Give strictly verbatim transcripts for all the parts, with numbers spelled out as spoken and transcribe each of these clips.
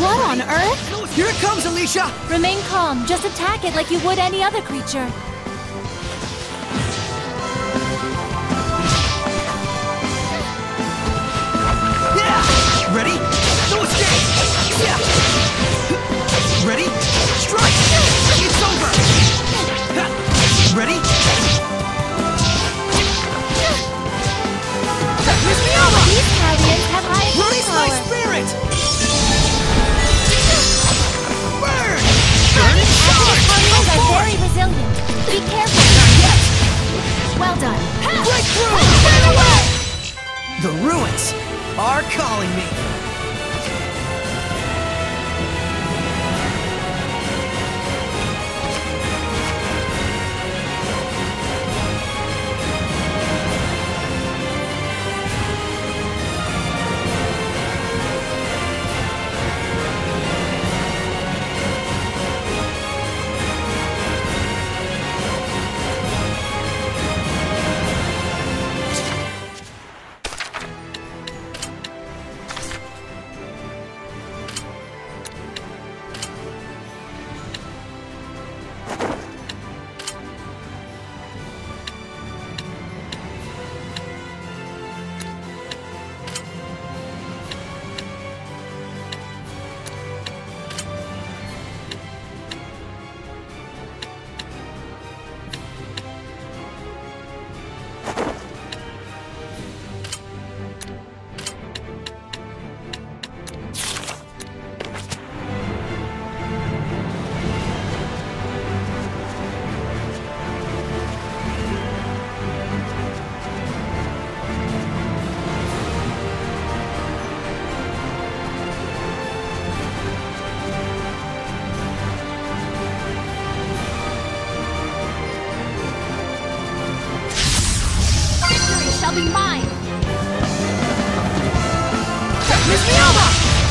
What on earth? Here it comes, Alicia! Remain calm. Just attack it like you would any other creature. Yeah! Ready? No escape! Yeah! Ready? Strike! It's over! Ready? These Callians have high attack Release my power. spirit! Burn! Burn and charge! Callians Go are for very it! resilient. Be careful. Not yet! Well done. Breakthrough! Run away! The ruins are calling me! Shall be mine. Miss Mioma!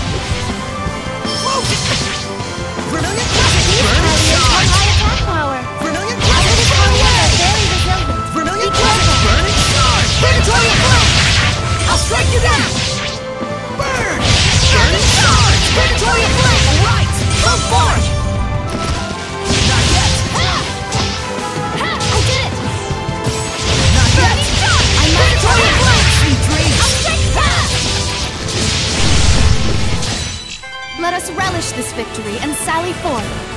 Vermilion Classic! These Burn and Callians have charge! high attack power. Vermilion These Classic! Callians are very resilient. Vermilion Be Classic! careful. Burn and charge! Predatory Flame! I'll strike you down! Burn! Burn and charge! Predatory Flame! Right! Go forth! Not yet! Ha! Ha! I did it! Not yet! I'm Predatory Flame! Sweet dreams! Let us relish this victory and sally forth.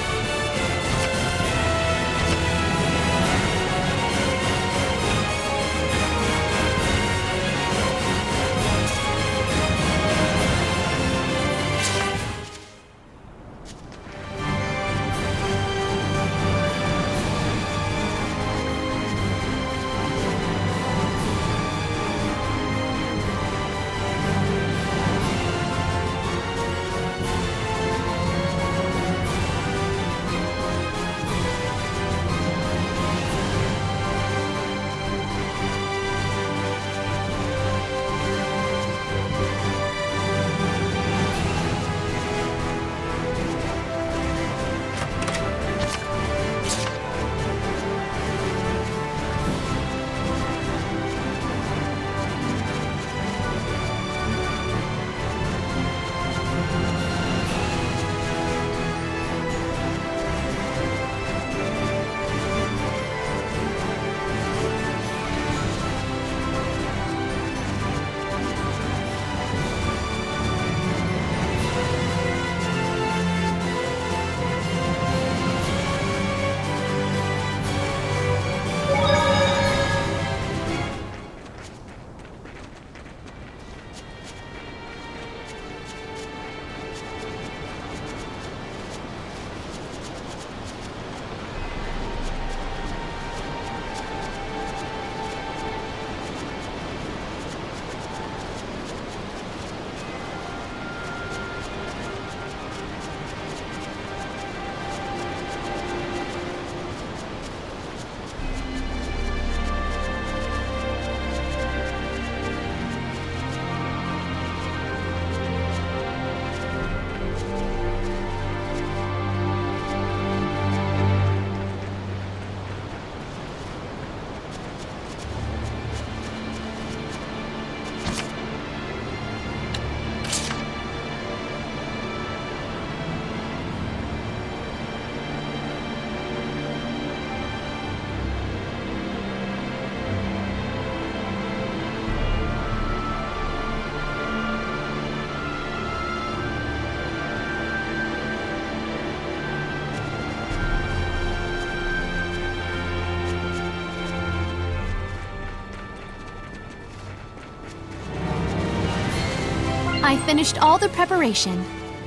I finished all the preparation.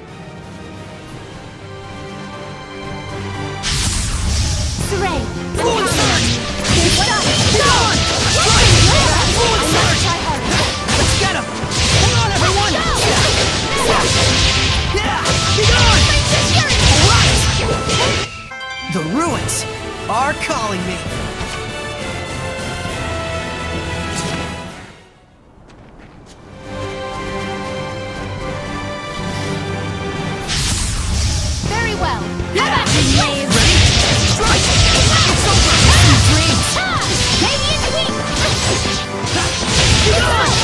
Saray! Fluid surge! What up? Get on! Strike! Fluid I must surge! try harder. Let's get him! Hang on, everyone! Yeah! Get on! Right! The ruins are calling me. Very well. Yeah. How about you, Wave? Ready? Strike! It's over! Sweet dreams! Radiant Wing! Get on!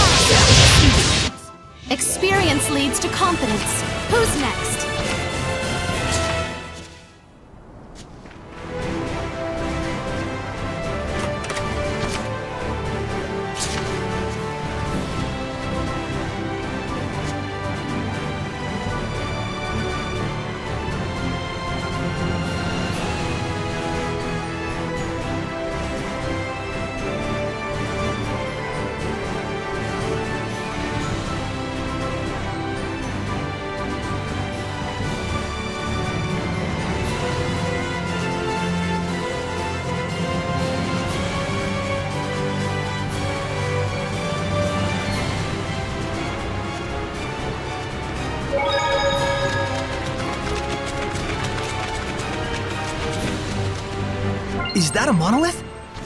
Experience leads to confidence. Who's next? Is that a monolith?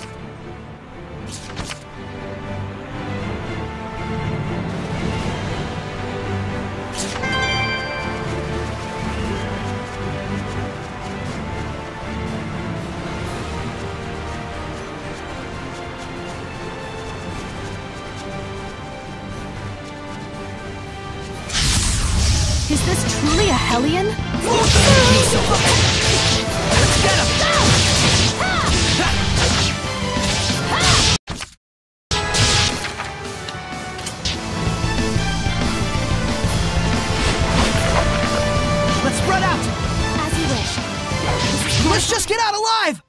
Is this truly a Hellion? He's so hot. Let's get him! Let's spread out! As you wish. Let's just get out alive!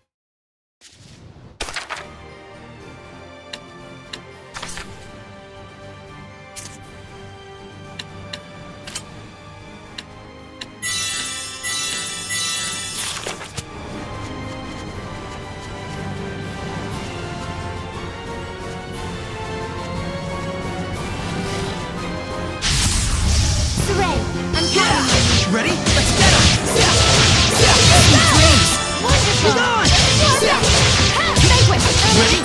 Saray, I'm Yeah! counting. Ready? Let's get him! Yeah! Yeah! Sweet dreams! Wonderful. Get on! Yeah! Vanquish. Ready?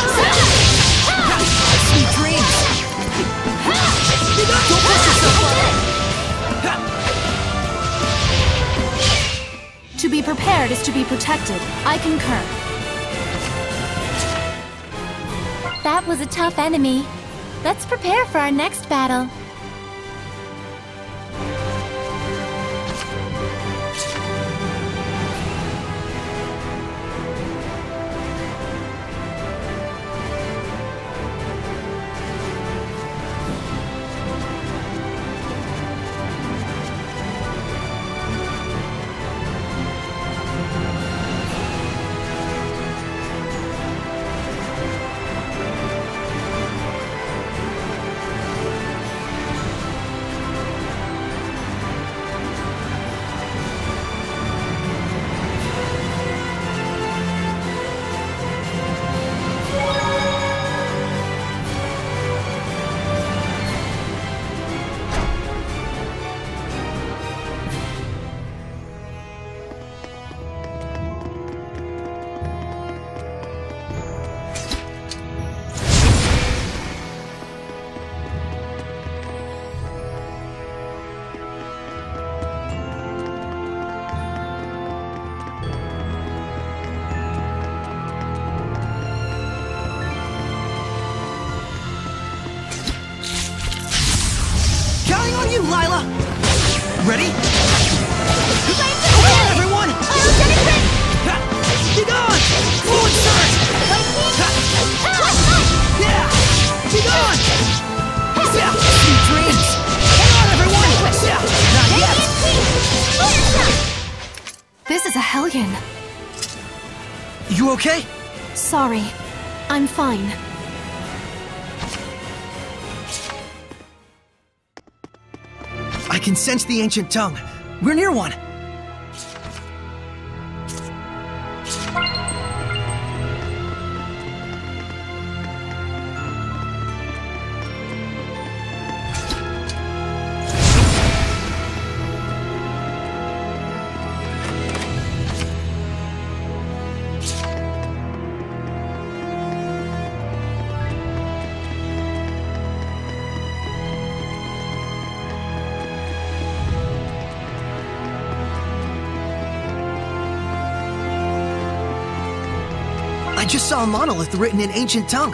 Sweet dreams! Get on! Don't push yourself! To be prepared is to be protected. I concur. That was a tough enemy. Let's prepare for our next battle. Counting on you, Lila! Ready? Come Come on, everyone! Ha! Get on! Fluid surge! Yeah! Get on! Yeah! Sweet dreams! Hang on, everyone! Yeah! Not yet! This is a Hellion. You okay? Sorry. I'm fine. I can sense the ancient tongue. We're near one. I just saw a monolith written in ancient tongue.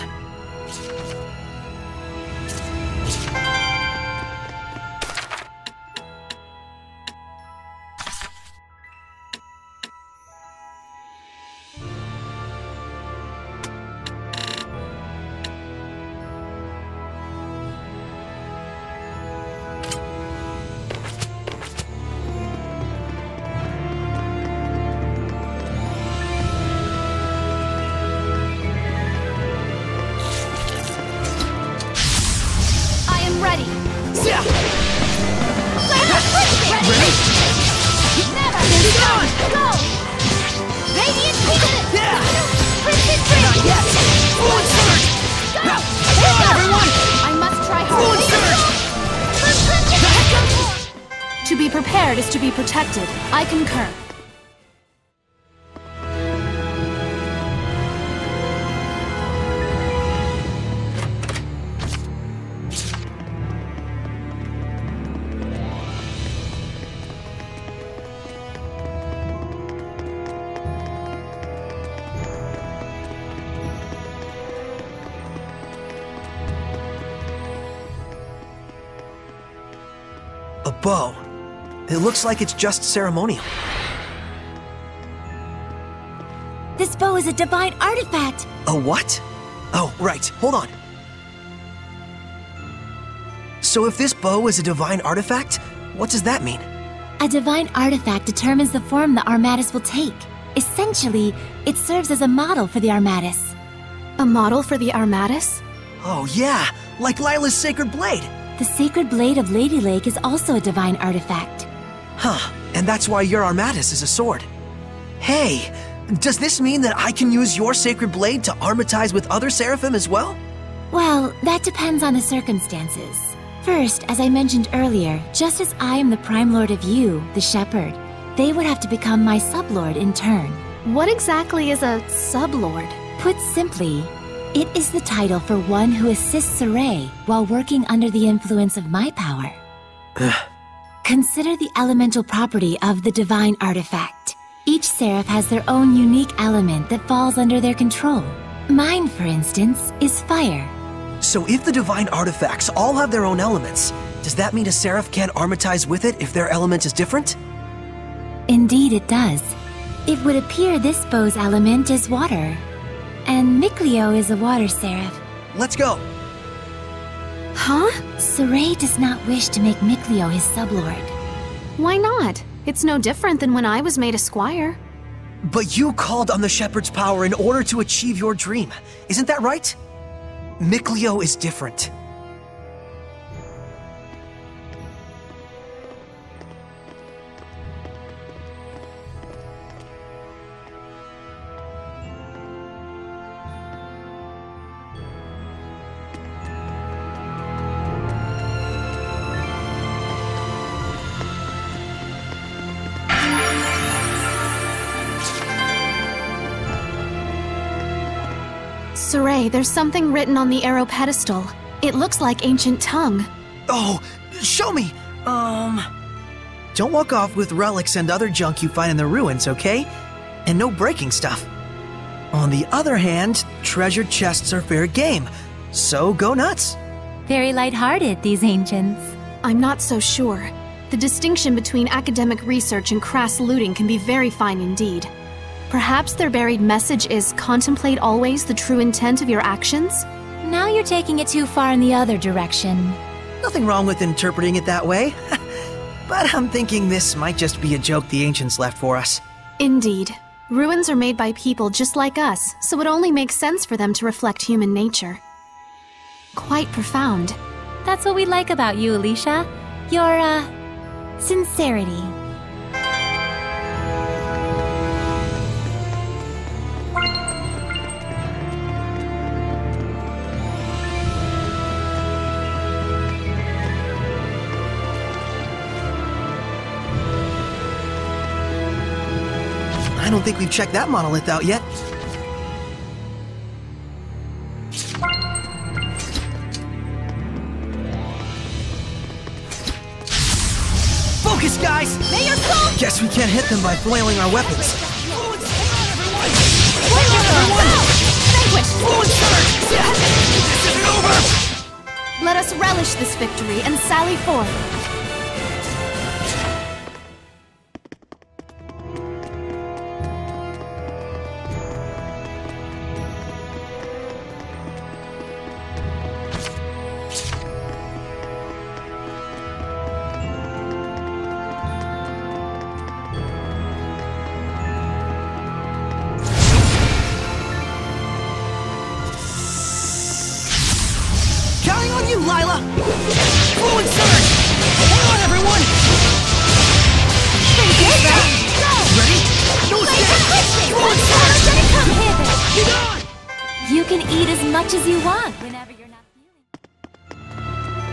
Ready! Yeah. Ready? Never! Be gone! Go! Radiant Infinite! Yeah. Crimson Not Bridge! yet! Fluid surge! Go! Come on, everyone! I must try hard. Fluid surge! To be prepared is to be protected. I concur. A bow. It looks like it's just ceremonial. This bow is a divine artifact. A what? Oh, right. Hold on. So if this bow is a divine artifact, what does that mean? A divine artifact determines the form the Armatus will take. Essentially, it serves as a model for the Armatus. A model for the Armatus? Oh yeah, like Lila's sacred blade. The sacred blade of Lady Lake is also a divine artifact. Huh, and that's why your Armatus is a sword. Hey, does this mean that I can use your sacred blade to armatize with other seraphim as well? Well, that depends on the circumstances. First, as I mentioned earlier, just as I am the Prime Lord of you, the Shepherd, they would have to become my sublord in turn. What exactly is a sublord? Put simply, it is the title for one who assists Sorey while working under the influence of my power. Consider the elemental property of the divine artifact. Each seraph has their own unique element that falls under their control. Mine, for instance, is fire. So if the divine artifacts all have their own elements, does that mean a seraph can't armatize with it if their element is different? Indeed it does. It would appear this bow's element is water. And Mikleo is a water seraph. Let's go. Huh? Sorey does not wish to make Mikleo his sublord. Why not? It's no different than when I was made a squire. But you called on the Shepherd's power in order to achieve your dream. Isn't that right? Mikleo is different. Sorey, there's something written on the arrow pedestal. It looks like ancient tongue. Oh, show me! Um... Don't walk off with relics and other junk you find in the ruins, okay? And no breaking stuff. On the other hand, treasure chests are fair game, so go nuts. Very lighthearted, these ancients. I'm not so sure. The distinction between academic research and crass looting can be very fine indeed. Perhaps their buried message is contemplate always the true intent of your actions? Now you're taking it too far in the other direction. Nothing wrong with interpreting it that way. But I'm thinking this might just be a joke the ancients left for us. Indeed. Ruins are made by people just like us, so it only makes sense for them to reflect human nature. Quite profound. That's what we like about you, Alicia. You're, uh, Sincerity. I don't think we've checked that monolith out yet. Focus, guys! May your soul Guess we can't hit them by flailing our weapons. vanquish! Fluid surge! This isn't over! Let us relish this victory and sally forth. Counting on you, Lila! Fluid surge! Hold on, everyone! Ready? No escape! Fluid surge! Get on! You can eat as much as you want whenever you're not feeling.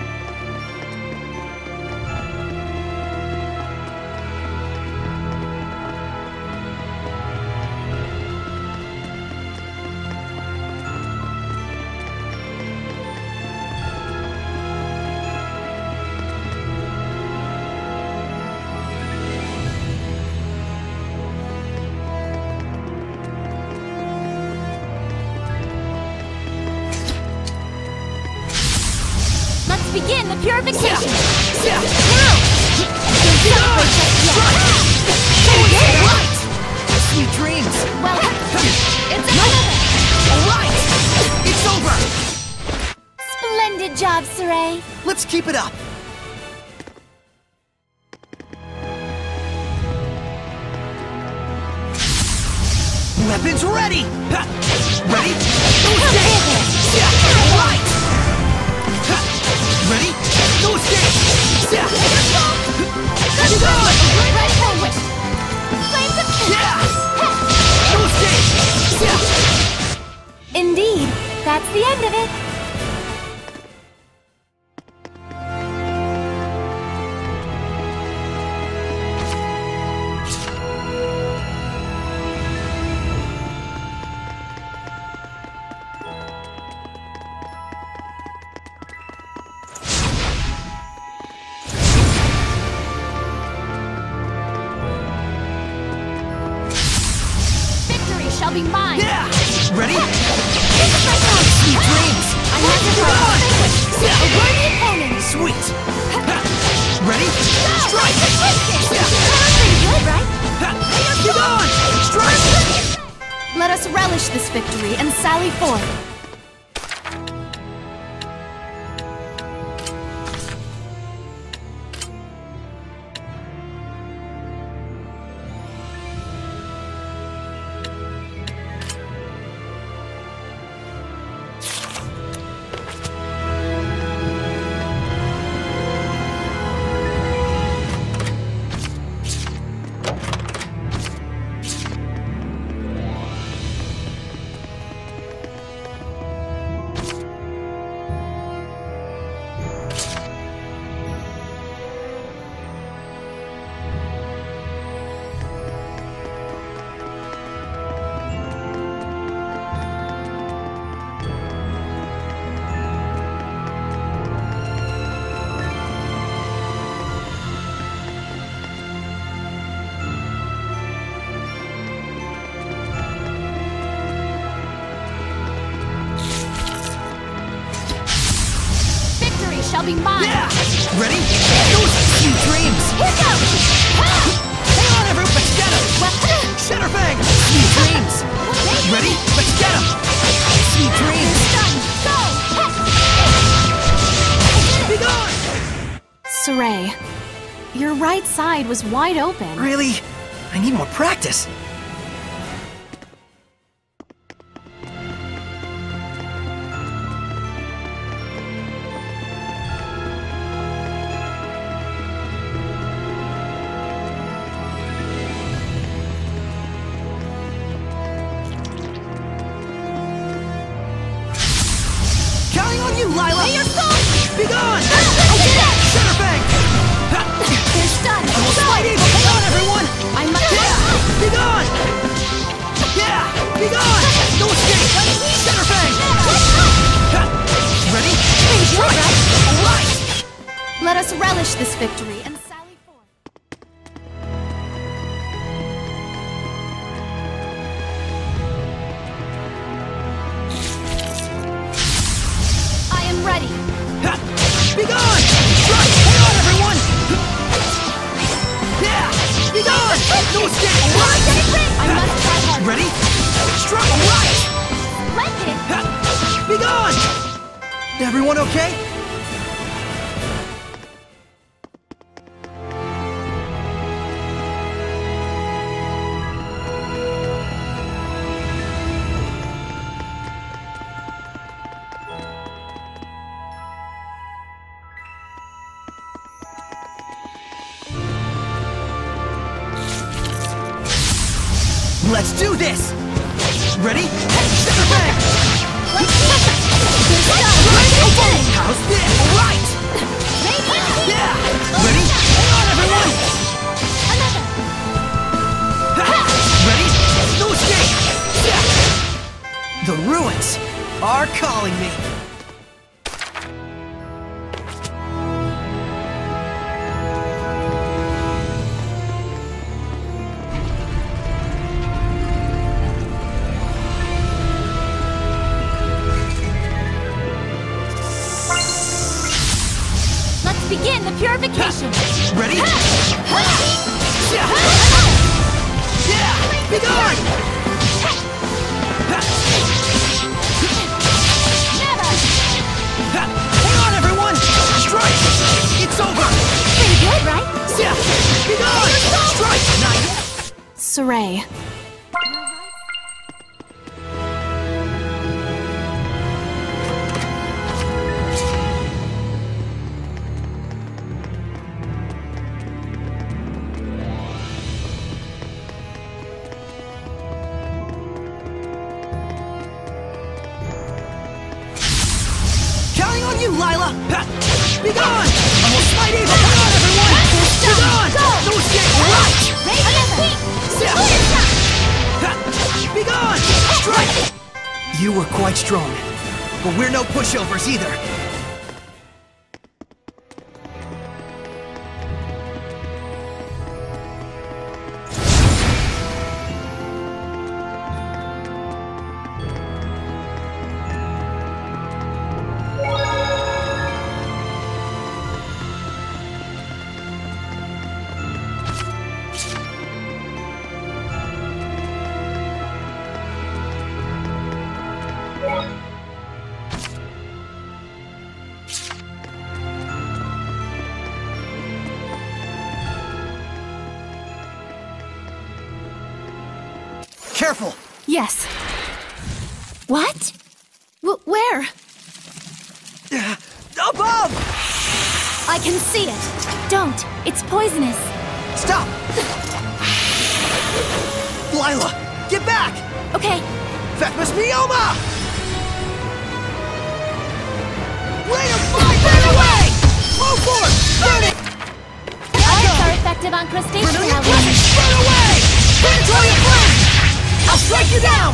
Let's begin the purification. Yeah! Now! Don't celebrate just yet. Right! Sweet dreams! Well, It's another! Alright! It's over! splendid job, Saray. Let's keep it up! Weapons ready! Ha! Ready? No escape! Yeah! Right! Ha! Ready? No escape! Yeah! Get on! Red Penguin. Flames of Yeah! No escape! Yeah! Indeed, that's the end of it. Victory shall be mine. Yeah! Ready? This is my time. Sweet dreams! I have to Get on! A worthy opponent. Sweet! Ha! Ready? Strike! Yeah! Pretty good, right? Ha! Get on! Strike! Let us relish this victory and sally forth. Victory shall be mine. Yeah! Ready? Those are sweet dreams! Here goes. Hang on, everyone! Let's get him! Shadowfang! Sweet dreams! Ready? Let's get him! Sweet dreams! Done. Go. Be gone! Saray, your right side was wide open. Really? I need more practice. Be gone! I did it! Center Fang! They're stunned! I will slide in! Hang on, everyone! I must... Yeah! Be gone! Yeah! Be gone! No escape! Center Fang! Ready? Strike! Alright! Let us relish this victory and sally forth. I am ready. Be gone! Strike! Hang on, everyone! Yeah! Be gone! No escape! Alright! I must try harder. Ready? Strike! Alright! Splendid! Be gone! Everyone okay? Let's do this! Ready? Center Fang! How's this? Alright! Yeah! Ready? Hang on, everyone! Ready? No escape! Yeah. The ruins are calling me! Begin the purification! Ready? Yeah! Be gone! Never! Hang on, everyone! Strike! It's over! Pretty good, right? Yeah! Be gone! Strike! Not yet! Saray. You, Lila! Be gone! Almost fight evil! Hang on, everyone! Be gone! Go! No escape! Right! Radiant Be gone! Strike! You were quite strong, but we're no pushovers either. Careful! Yes. What? W where? Above! I can see it. Don't. It's poisonous. Stop! Lila, get back! Okay. Vecmus Mioma! Rate of fire! Burn away! Slow force! Burn it! Arts are effective on crustacean Brilliant aliens. presence! Burn away! Predatory flame! I'll strike you down!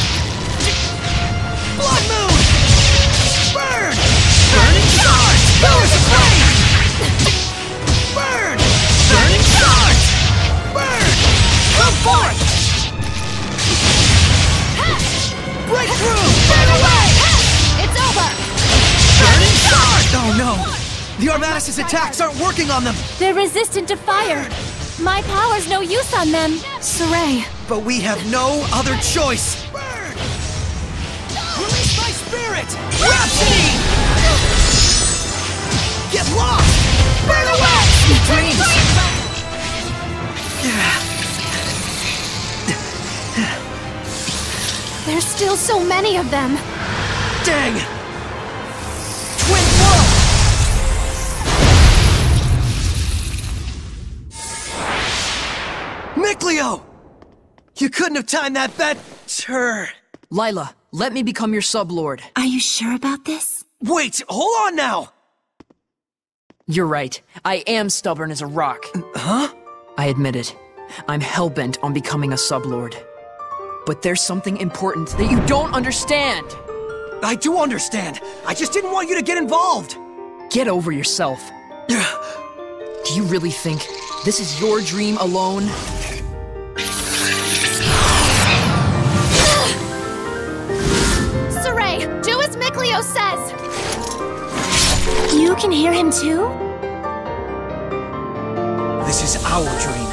Blood moon! Burn! Burning charge! Pillars of flame! Burn! Burning charge! Burn! Come forth! Breakthrough! Burn away! It's over! Burning charge! Oh no! The Armatus' attacks aren't working on them! They're resistant to fire. My power's no use on them. Saray. But we have no other choice! Burn! Release my spirit! Rhapsody! Get lost! Burn away! Sweet dreams! There's still so many of them. Dang! Twin blow! Mikleo! You couldn't have timed that better! Lila, let me become your sublord. Are you sure about this? Wait, hold on now! You're right. I am stubborn as a rock. Huh? I admit it. I'm hell-bent on becoming a sublord. But there's something important that you don't understand! I do understand. I just didn't want you to get involved. Get over yourself. Do you really think this is your dream alone? Sorey, do as Mikleo says! You can hear him too? This is our dream.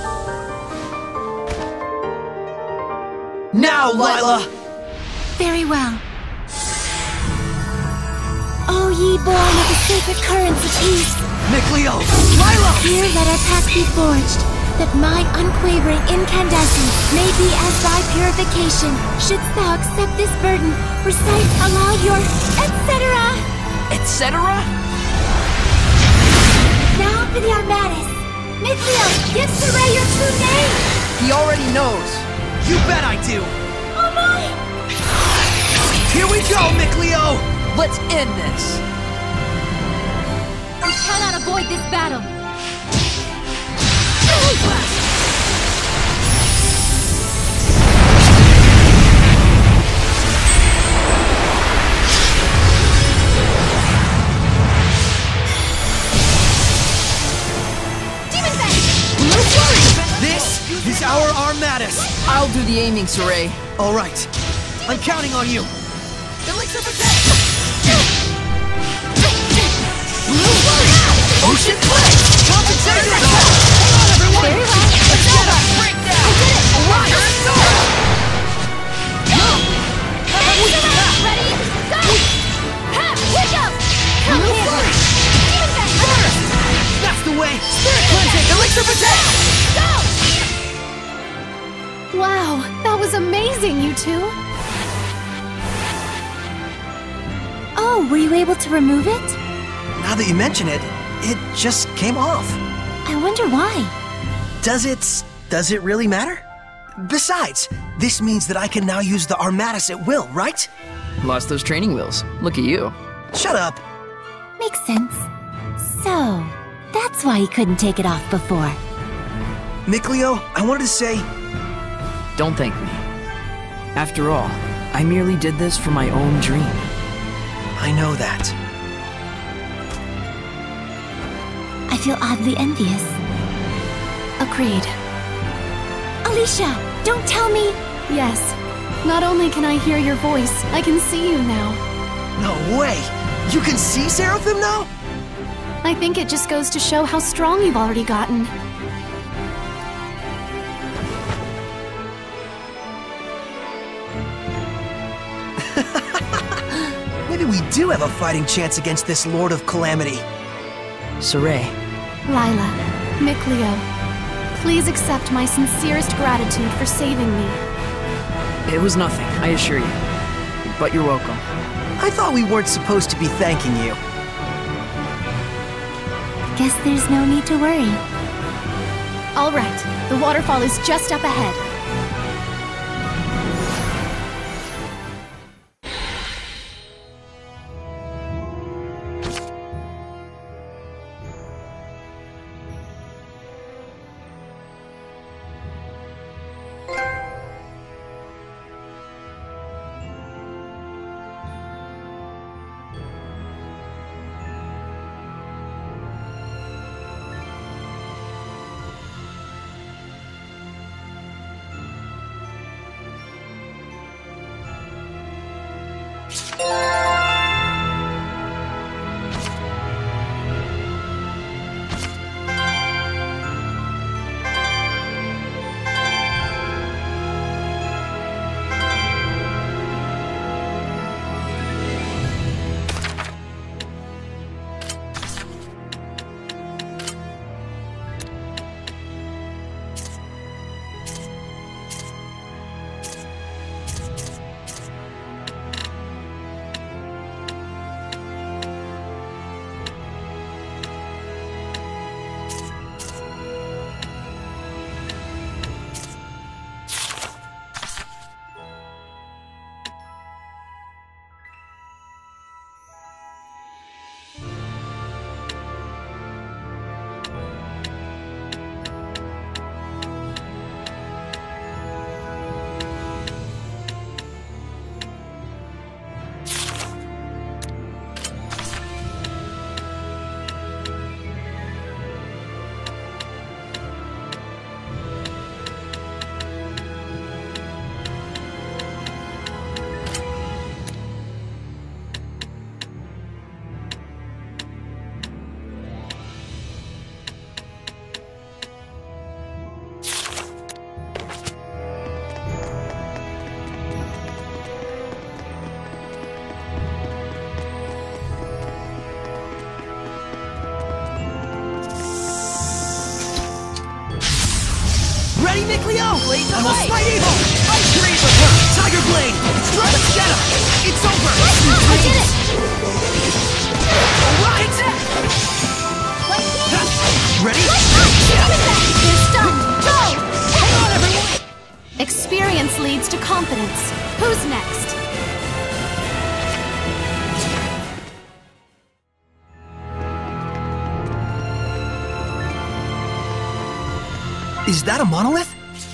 Now, Lailah! Very well. O ye born of the sacred currents of peace, Mikleo! Lailah! here let our pact be forged, that my unquavering incandescence may be as thy purification. Shouldst thou accept this burden, recite aloud your et cetera. Et cetera? Now for the Armatis. Mikleo, give Sorey your true name! He already knows. You bet I do! Oh my! Here we go, Mikleo! Let's end this. We cannot avoid this battle. This is our Armatis! I'll do the aiming, Sorey. All right. I'm counting on you. Elixir protect! Ocean Blade! Concentrate your attack! Come on, everyone! Very well. Let's get that breakdown! I did it! Alright, let's go! Ready? Go! Ha! Here goes! Come here! Demon Fang! That's the way! Spirit cleansing! Elixir protect! Go! Wow, that was amazing, you two! Oh, were you able to remove it? Now that you mention it, it just came off. I wonder why. Does it... does it really matter? Besides, this means that I can now use the Armatis at will, right? Lost those training wheels. Look at you. Shut up. Makes sense. So, that's why he couldn't take it off before. Mikleo, I wanted to say... Don't thank me. After all, I merely did this for my own dream. I know that. I feel oddly envious. Agreed. Alicia, don't tell me... Yes. Not only can I hear your voice, I can see you now. No way! You can see Seraphim now? I think it just goes to show how strong you've already gotten. Maybe we do have a fighting chance against this Lord of Calamity. Sorey. Lailah, Mikleo, please accept my sincerest gratitude for saving me. It was nothing, I assure you. But you're welcome. I thought we weren't supposed to be thanking you. Guess there's no need to worry. All right, the waterfall is just up ahead. Ready, Mikleo? Blades I will away. smite evil! Ice Reaver! Tiger Blade! Let's get him! It's over! I did it! Alright! Ready? They're stunned! Go! Come on, everyone! Experience leads to confidence. Who's next? Is that a monolith?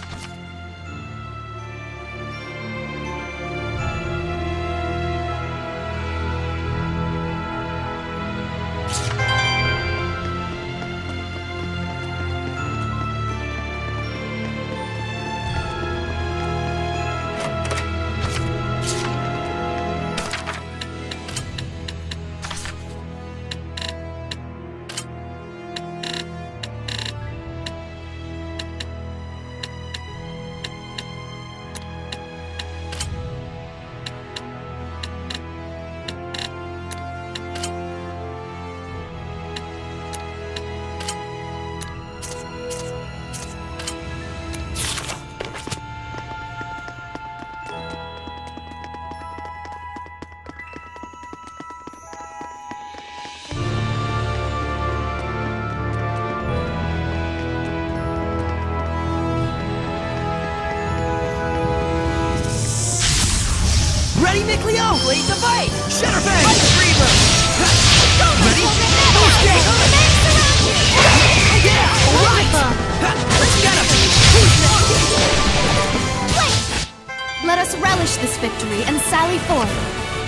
Ready, Mikleo? Blades of Ice! Shatterbang! Ice Reaver! Ready? Boost it! Yeah! Alright! Let's get him! Let us relish this victory and sally forth.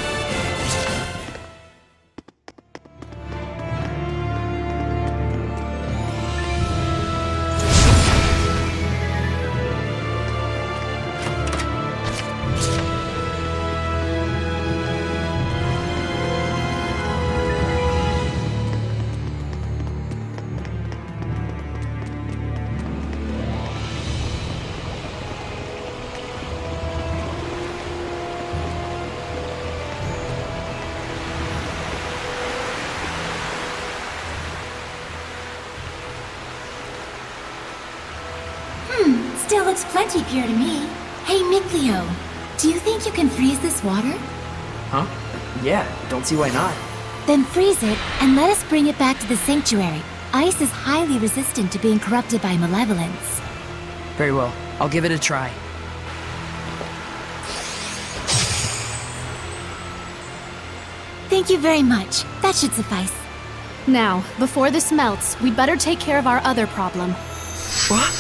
Still looks plenty pure to me. Hey, Mikleo, do you think you can freeze this water? Huh? Yeah, don't see why not. Then freeze it, and let us bring it back to the sanctuary. Ice is highly resistant to being corrupted by malevolence. Very well. I'll give it a try. Thank you very much. That should suffice. Now, before this melts, we'd better take care of our other problem. What?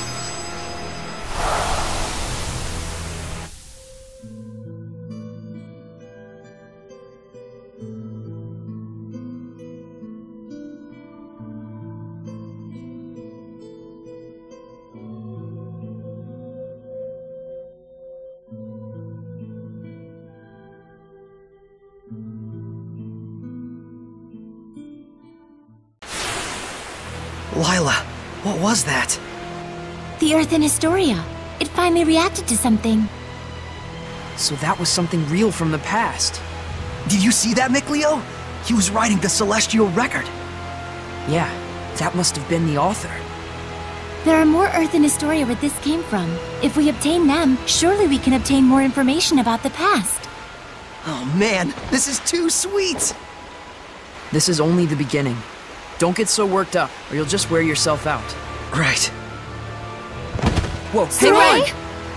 Lila, what was that? The Earth in Historia. It finally reacted to something. So that was something real from the past. Did you see that, Mikleo? He was writing the Celestial Record. Yeah, that must have been the author. There are more Earth in Historia where this came from. If we obtain them, surely we can obtain more information about the past. Oh man, this is too sweet! This is only the beginning. Don't get so worked up, or you'll just wear yourself out. Right. Whoa, hang Saray!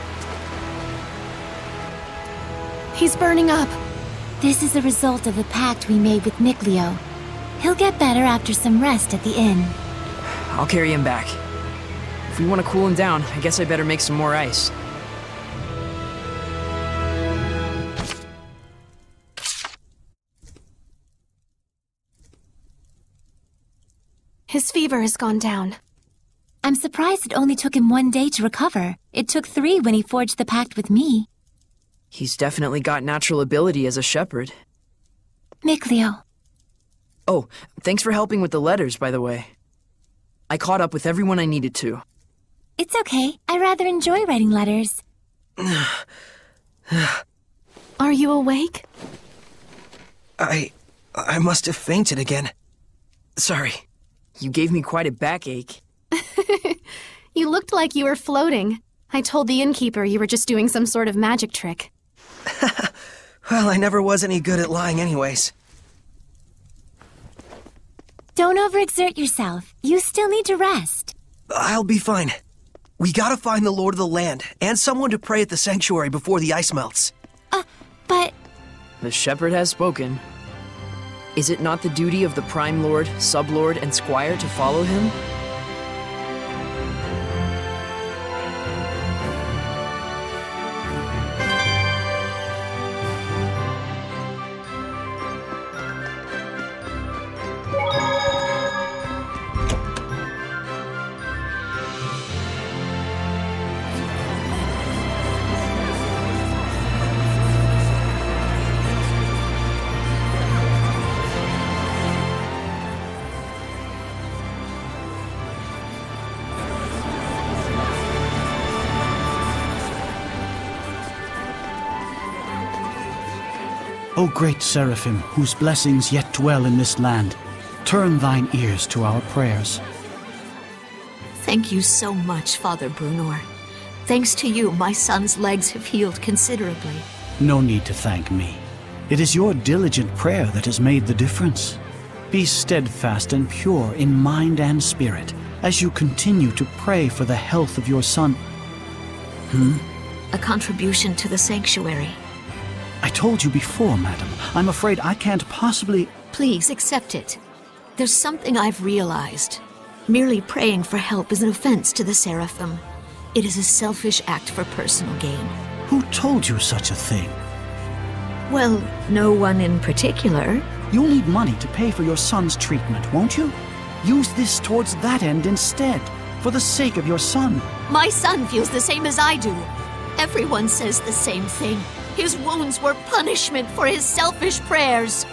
on! He's burning up. This is a result of the pact we made with Mikleo. He'll get better after some rest at the inn. I'll carry him back. If we want to cool him down, I guess I better make some more ice. His fever has gone down. I'm surprised it only took him one day to recover. It took three when he forged the pact with me. He's definitely got natural ability as a shepherd. Mikleo. Oh, thanks for helping with the letters, by the way. I caught up with everyone I needed to. It's okay. I rather enjoy writing letters. Are you awake? I... I must have fainted again. Sorry. You gave me quite a backache. You looked like you were floating. I told the innkeeper you were just doing some sort of magic trick. Well, I never was any good at lying anyways. Don't overexert yourself. You still need to rest. I'll be fine. We gotta find the Lord of the Land, and someone to pray at the sanctuary before the ice melts. Uh, but... The shepherd has spoken. Is it not the duty of the Prime Lord, Sublord, and Squire to follow him? O great Seraphim, whose blessings yet dwell in this land, turn thine ears to our prayers. Thank you so much, Father Brunor. Thanks to you, my son's legs have healed considerably. No need to thank me. It is your diligent prayer that has made the difference. Be steadfast and pure in mind and spirit as you continue to pray for the health of your son. Hmm? A contribution to the sanctuary. I told you before, madam. I'm afraid I can't possibly... Please accept it. There's something I've realized. Merely praying for help is an offense to the Seraphim. It is a selfish act for personal gain. Who told you such a thing? Well, no one in particular. You'll need money to pay for your son's treatment, won't you? Use this towards that end instead, for the sake of your son. My son feels the same as I do. Everyone says the same thing. His wounds were punishment for his selfish prayers.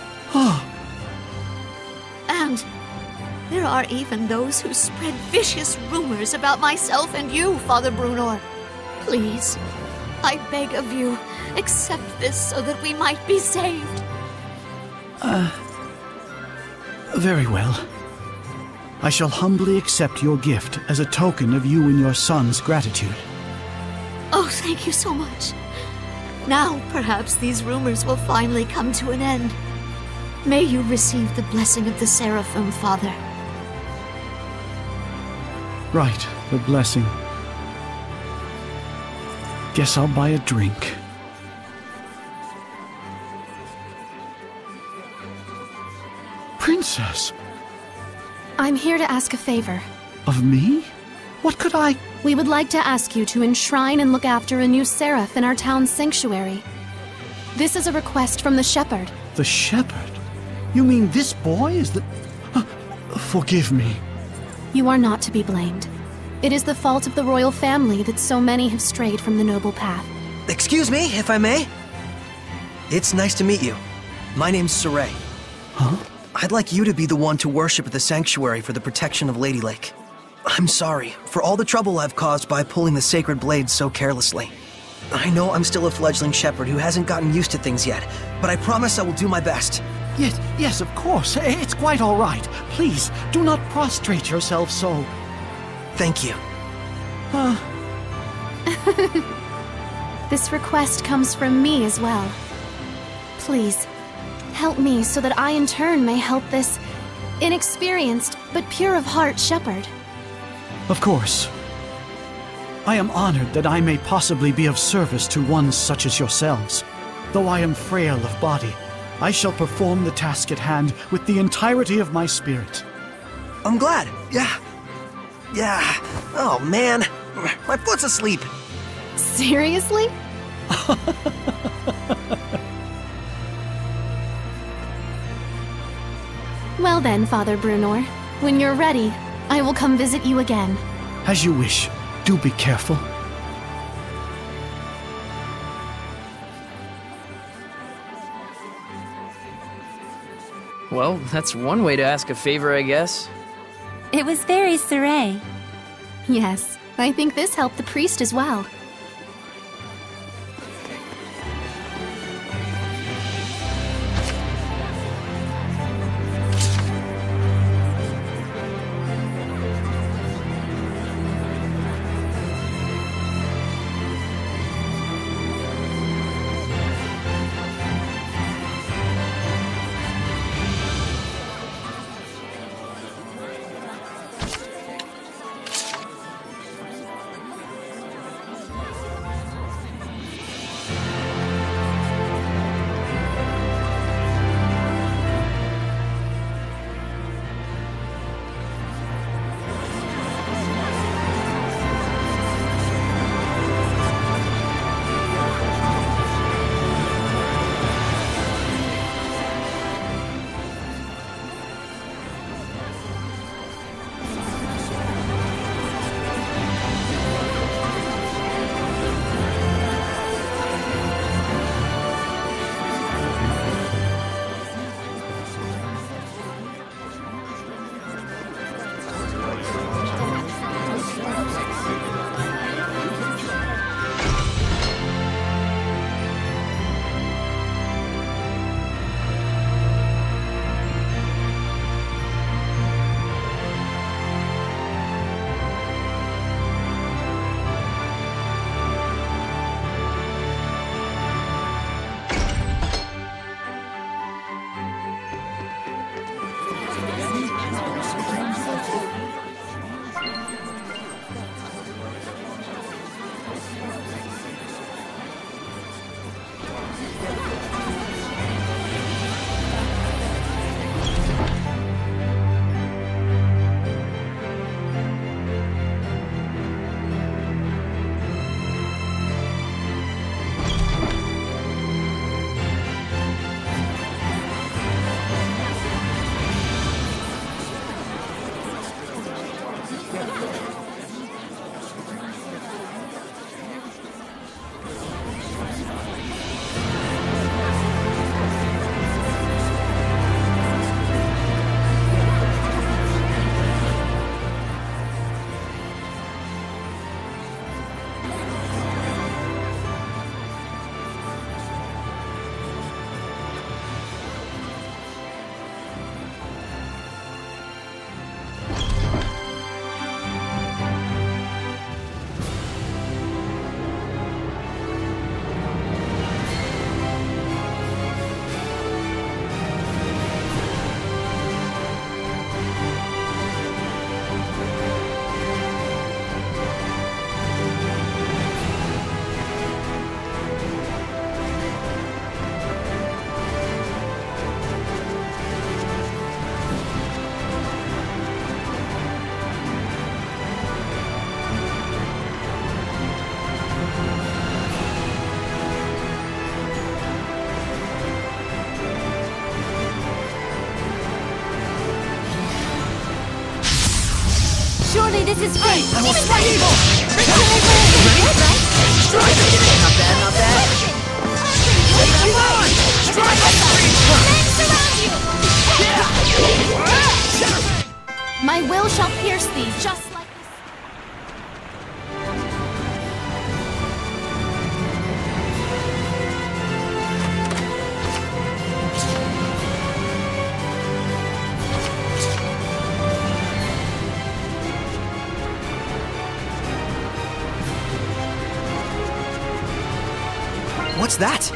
And there are even those who spread vicious rumors about myself and you, Father Brunor. Please, I beg of you, accept this so that we might be saved. Uh, very well. I shall humbly accept your gift as a token of you and your son's gratitude. Oh, thank you so much. Now, perhaps these rumors will finally come to an end. May you receive the blessing of the Seraphim, Father. Right, the blessing. Guess I'll buy a drink. Princess! I'm here to ask a favor. Of me? What could I... We would like to ask you to enshrine and look after a new seraph in our town's sanctuary. This is a request from the shepherd. The shepherd? You mean this boy is the... Uh, forgive me. You are not to be blamed. It is the fault of the royal family that so many have strayed from the noble path. Excuse me, if I may? It's nice to meet you. My name's Sorey. Huh? I'd like you to be the one to worship at the sanctuary for the protection of Lady Lake. I'm sorry for all the trouble I've caused by pulling the sacred blade so carelessly. I know I'm still a fledgling shepherd who hasn't gotten used to things yet, but I promise I will do my best. Yes, yes, of course. It's quite all right. Please, do not prostrate yourself so. Thank you. Uh... This request comes from me as well. Please, help me so that I in turn may help this inexperienced but pure of heart shepherd. Of course. I am honored that I may possibly be of service to one such as yourselves. Though I am frail of body, I shall perform the task at hand with the entirety of my spirit. I'm glad. Yeah. Yeah. Oh, man. My foot's asleep. Seriously? Well then, Father Brunor, when you're ready, I will come visit you again. As you wish. Do be careful. Well, that's one way to ask a favor, I guess. It was very Sorey. Yes, I think this helped the priest as well. Surely this is fate! I will strike evil! Ready? Strike! Not bad, not bad. Come on! Strike! Flames surround you! My will shall pierce thee, just like this. What's that?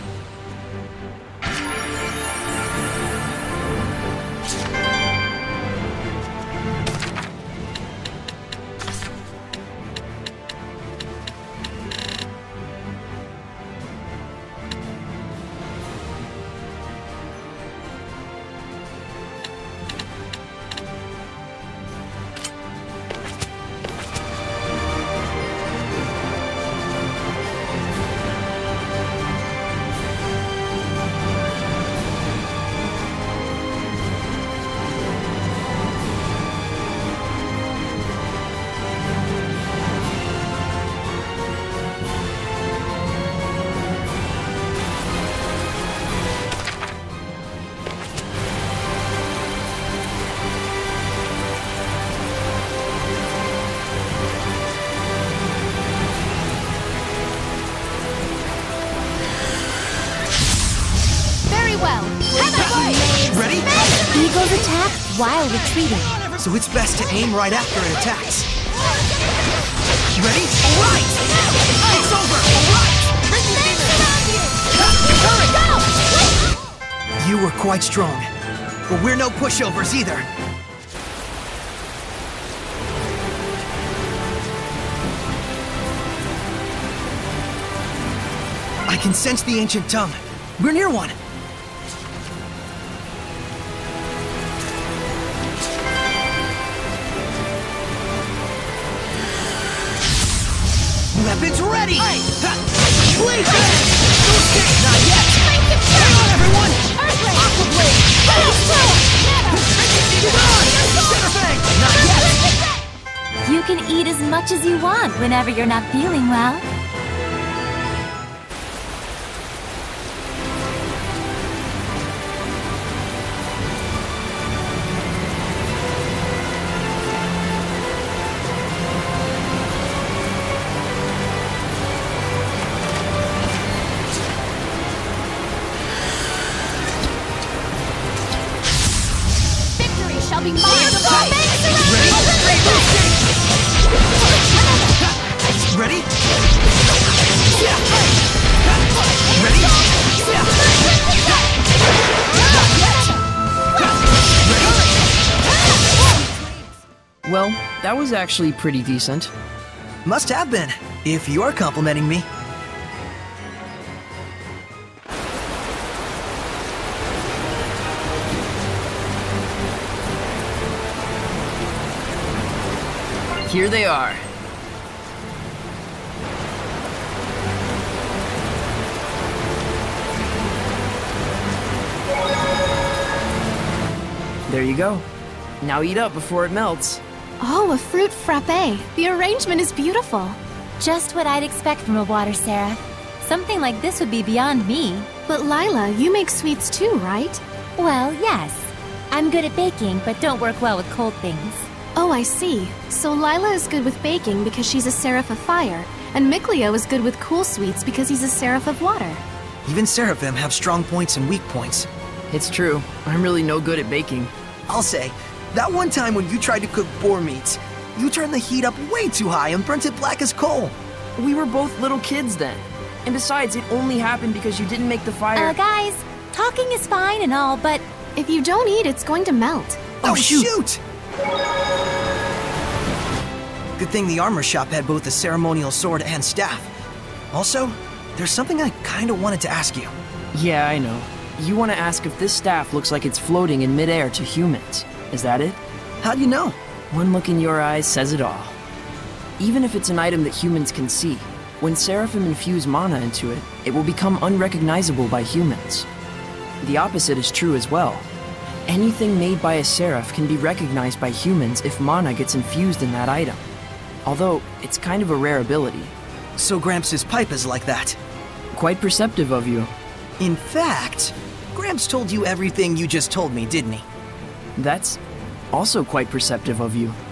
Ready? Eagles attack while retreating. So it's best to aim right after it attacks. Ready? Alright! It's over! Alright! You were quite strong, but we're no pushovers either. I can sense the ancient tongue. We're near one. Weapons ready! Hey. Blade Bang! No escape! Not yet! Hang on, everyone! Aqua Blade! Get on! Center Bang! Not yet! You can eat as much as you want whenever you're not feeling well. Be mine! Ready? Ready? Ready? Well, that was actually pretty decent. Must have been, if you're complimenting me. Here they are. There you go. Now eat up before it melts. Oh, a fruit frappe. The arrangement is beautiful. Just what I'd expect from a water seraph. Something like this would be beyond me. But Lila, you make sweets too, right? Well, yes. I'm good at baking, but don't work well with cold things. Oh, I see. So Lila is good with baking because she's a seraph of fire, and Mikleo is good with cool sweets because he's a seraph of water. Even Seraphim have strong points and weak points. It's true. I'm really no good at baking. I'll say, that one time when you tried to cook boar meats, you turned the heat up way too high and burnt it black as coal. We were both little kids then. And besides, it only happened because you didn't make the fire. Uh, guys, talking is fine and all, but if you don't eat, it's going to melt. Oh, shoot! shoot. Good thing the armor shop had both a ceremonial sword and staff. Also, there's something I kinda wanted to ask you. Yeah, I know. You want to ask if this staff looks like it's floating in midair to humans. Is that it? How do you know? One look in your eyes says it all. Even if it's an item that humans can see, when Seraphim infuse mana into it, it will become unrecognizable by humans. The opposite is true as well. anything made by a seraph can be recognized by humans if mana gets infused in that item. Although, it's kind of a rare ability. So Gramps' pipe is like that. Quite perceptive of you. In fact, Gramps told you everything you just told me, didn't he? That's also quite perceptive of you.